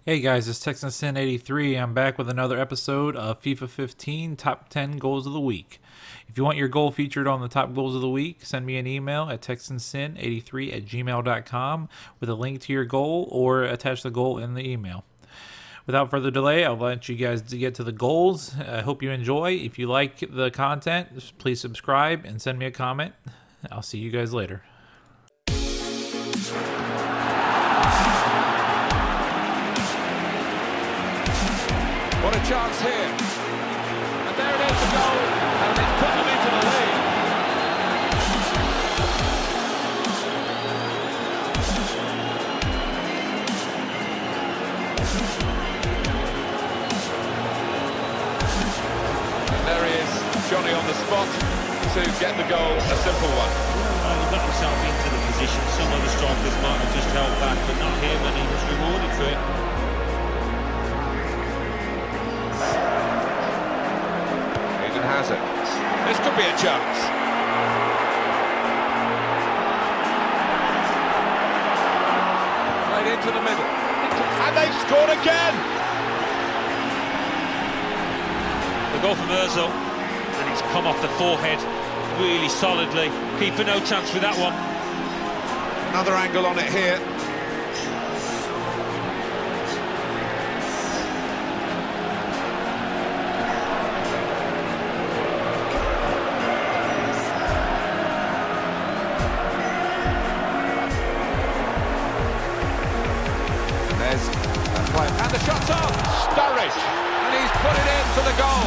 Hey guys, it's Texan Sin 83. I'm back with another episode of FIFA 15 Top 10 Goals of the Week. If you want your goal featured on the top goals of the week, send me an email at texansin83@gmail.com with a link to your goal or attach the goal in the email. Without further delay, I'll let you guys get to the goals. I hope you enjoy. If you like the content, please subscribe and send me a comment. I'll see you guys later. What a chance here. And there it is, the goal. And it's put them into the lead. And there he is, Johnny on the spot to get the goal, a simple one. Well, he got himself into the position. Some other strikers might have just held back, but not him, and he was rewarded for it. Has it. This could be a chance. Right into the middle. And they've scored again! The goal from Ozil, and it's come off the forehead really solidly. Keeper no chance with that one. Another angle on it here. And the shot's off, Sturridge, and he's put it in for the goal.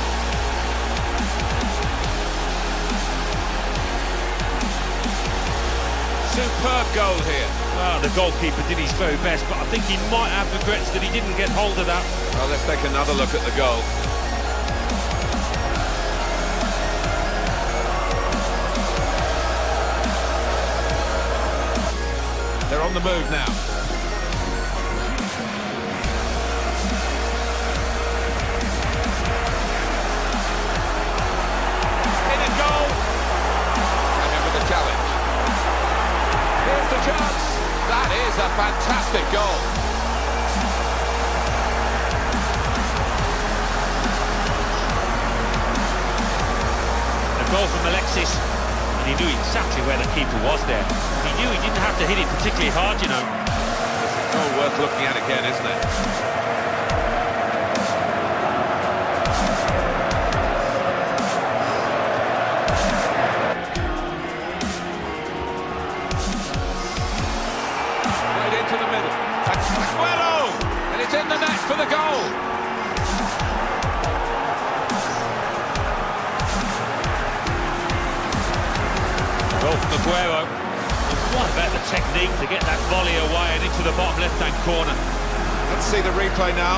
Superb goal here. Well, the goalkeeper did his very best, but I think he might have regrets that he didn't get hold of that. Well, let's take another look at the goal. They're on the move now. Chance. That is a fantastic goal. A goal from Alexis, and he knew exactly where the keeper was there. He knew he didn't have to hit it particularly hard, you know. It's a goal worth looking at again, isn't it? In the net for the goal. Goal from Aguero. What about the technique to get that volley away and into the bottom left-hand corner? Let's see the replay now.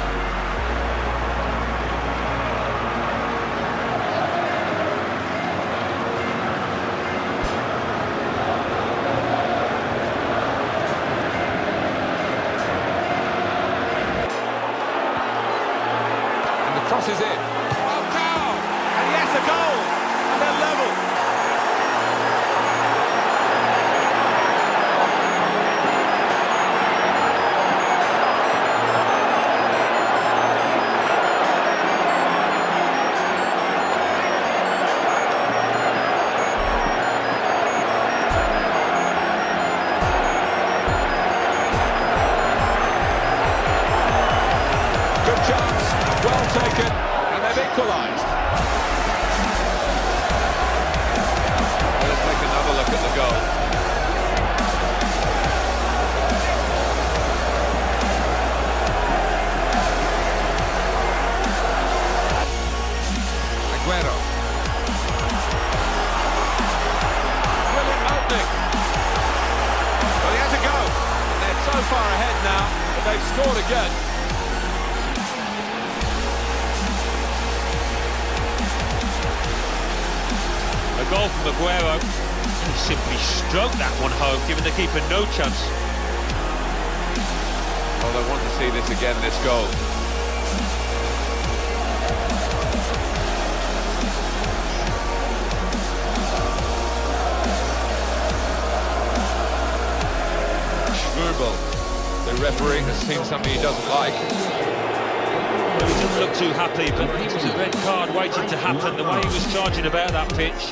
Crosses in. Oh, goal! And yes, a goal! And they're level. Good chance. Well taken, and they've equalised. Well, let's take another look at the goal. Aguero. Brilliant opening. Well, he has a go. And they're so far ahead now, but they've scored again. A goal from Aguero. He simply stroked that one home, giving the keeper no chance. Oh, they want to see this again, this goal. The referee referee has seen something he doesn't like. Well, he doesn't look too happy, but it was a red card waiting to happen, the way he was charging about that pitch.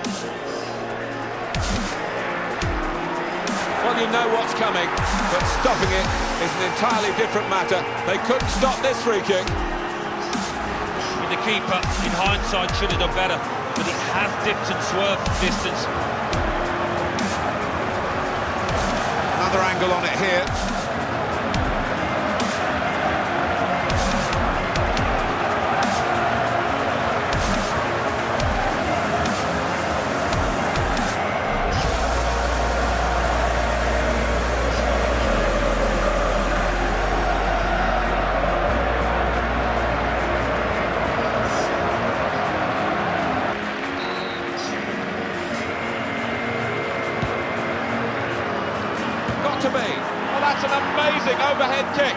Well, you know what's coming, but stopping it is an entirely different matter. They couldn't stop this free kick. The keeper, in hindsight, should have done better, but he has dipped and swerved the distance. Another angle on it here. To be. Well, that's an amazing overhead kick.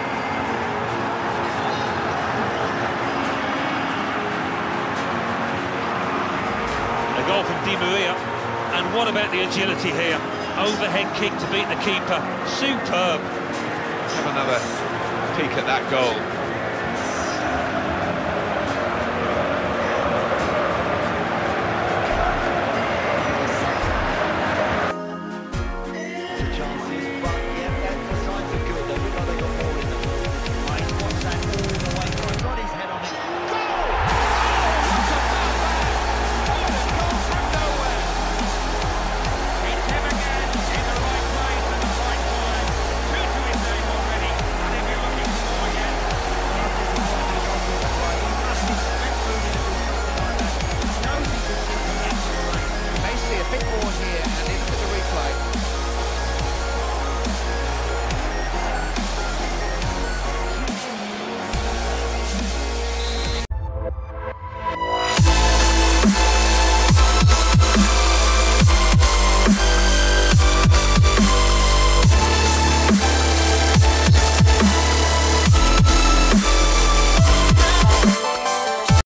A goal from Di Maria, and what about the agility here? Overhead kick to beat the keeper, superb. Let's have another peek at that goal.